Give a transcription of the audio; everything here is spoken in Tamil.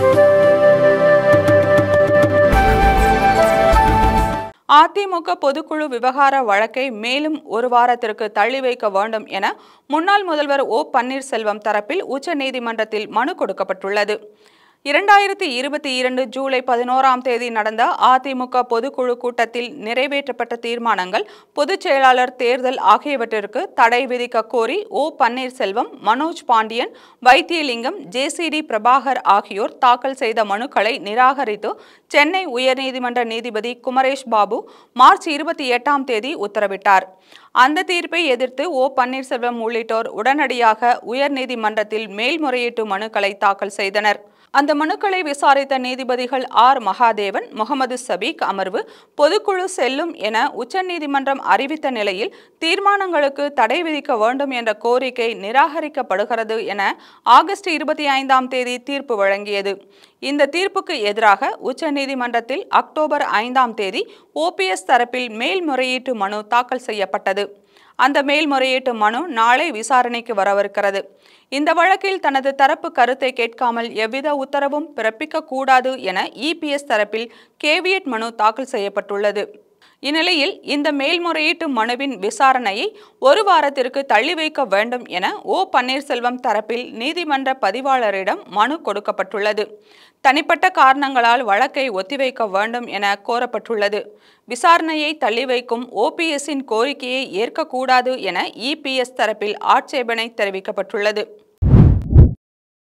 அதிமுக பொதுக்குழு விவகார வழக்கை மேலும் ஒரு வாரத்திற்கு தள்ளி வைக்க வேண்டும் என முன்னாள் முதல்வர் ஓ பன்னீர்செல்வம் தரப்பில் உச்சநீதிமன்றத்தில் மனு கொடுக்கப்பட்டுள்ளது. 2022 ஜூலை 11ஆம் தேதி நடந்த அதிமுக பொதுக்குழு கூட்டத்தில் நிறைவேற்றப்பட்ட தீர்மானங்கள், பொதுச் செயலாளர் தேர்தல் ஆகியவற்றிற்கு தடை விதிக்க கோரி ஓ பன்னீர்செல்வம், மனோஜ் பாண்டியன், வைத்தியலிங்கம், ஜேசிடி பிரபாகர் ஆகியோர் தாக்கல் செய்த மனுக்களை நிராகரித்து சென்னை உயர்நீதிமன்ற நீதிபதி குமரேஷ் பாபு மார்ச் 28ஆம் தேதி உத்தரவிட்டார். அந்த தீர்ப்பை எதிர்த்து ஓ பன்னீர்செல்வம் உள்ளிட்டோர் உடனடியாக உயர்நீதிமன்றத்தில் மேல்முறையீட்டு மனுக்களை தாக்கல் செய்தனர். அந்த மனுக்களை விசாரித்த நீதிபதிகள் ஆர். மகாதேவன், முகமது சபீக் அமர்வு பொதுக்குழு செல்லும் என உச்சநீதிமன்றம் அறிவித்த நிலையில் தீர்மானங்களுக்கு தடை விதிக்க வேண்டும் என்ற கோரிக்கை நிராகரிக்கப்படுகிறது என ஆகஸ்ட் 25ஆம் தேதி தீர்ப்பு வழங்கியது. இந்த தீர்ப்புக்கு எதிராக உச்சநீதிமன்றத்தில் அக்டோபர் 5ஆம் தேதி ஓபிஎஸ் தரப்பில் மேல்முறையீட்டு மனு தாக்கல் செய்யப்பட்டது. அந்த மேல்முறையீட்டு மனு நாளை விசாரணைக்கு வரவிருக்கிறது. இந்த வழக்கில் தனது தரப்பு கருத்தை கேட்காமல் எவ்வித உத்தரவும் பிறப்பிக்க கூடாது என இபிஎஸ் தரப்பில் கேவியட் மனு தாக்கல் செய்யப்பட்டுள்ளது. இந்நிலையில் இந்த மேல்முறையீட்டு மனுவின் விசாரணையை ஒரு வாரத்திற்கு தள்ளி வைக்க வேண்டும் என ஓ பன்னீர்செல்வம் தரப்பில் நீதிமன்ற பதிவாளரிடம் மனு கொடுக்கப்பட்டுள்ளது. தனிப்பட்ட காரணங்களால் வழக்கை ஒத்திவைக்க வேண்டும் என கோரப்பட்டுள்ளது. விசாரணையை தள்ளி வைக்கும் ஓபிஎஸ்ஸின் கோரிக்கையை ஏற்கக்கூடாது என இபிஎஸ் தரப்பில் ஆட்சேபனை தெரிவிக்கப்பட்டுள்ளது.